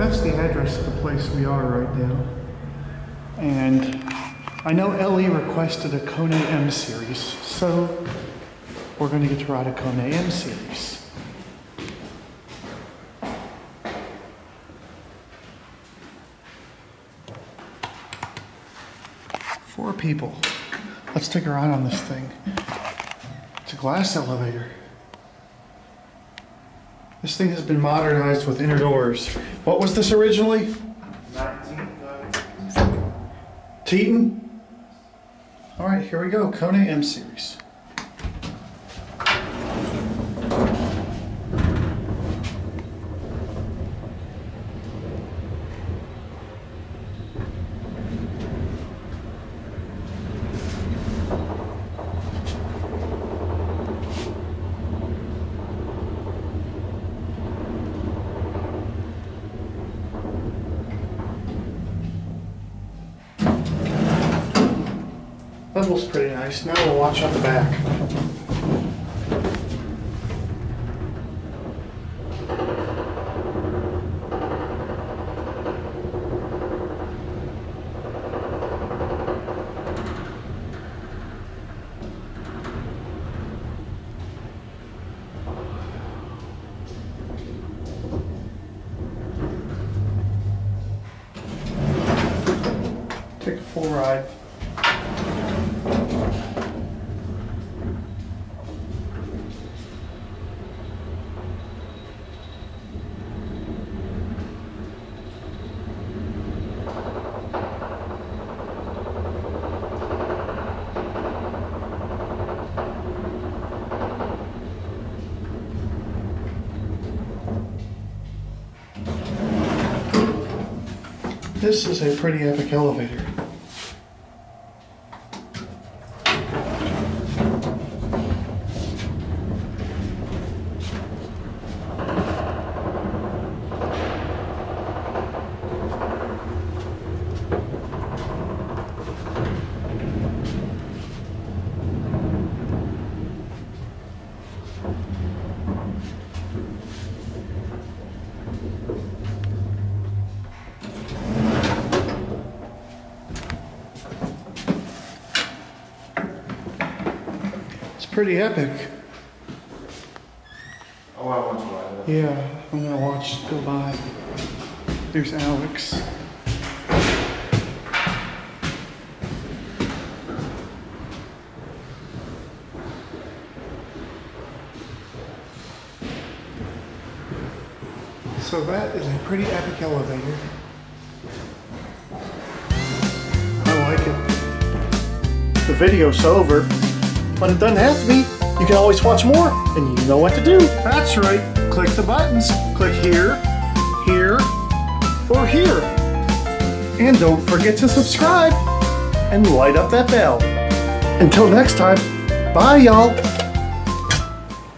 that's the address of the place we are right now. And I know Ellie requested a Kone M series, so we're going to get to ride a Kone M series. Four people. Let's take a ride on this thing. It's a glass elevator. This thing has been modernized with inner doors. What was this originally? 19. Teton? All right, here we go. Kone M series. Level's pretty nice. Now we'll watch out the back. Take a full ride. This is a pretty epic elevator. Pretty epic. Oh, I want to ride it. Yeah, I'm gonna watch it go by. There's Alex. So that is a pretty epic elevator. I like it. The video's over. But it doesn't have to be. You can always watch more, and you know what to do. That's right. Click the buttons. Click here, here, or here. And don't forget to subscribe and light up that bell. Until next time, bye y'all.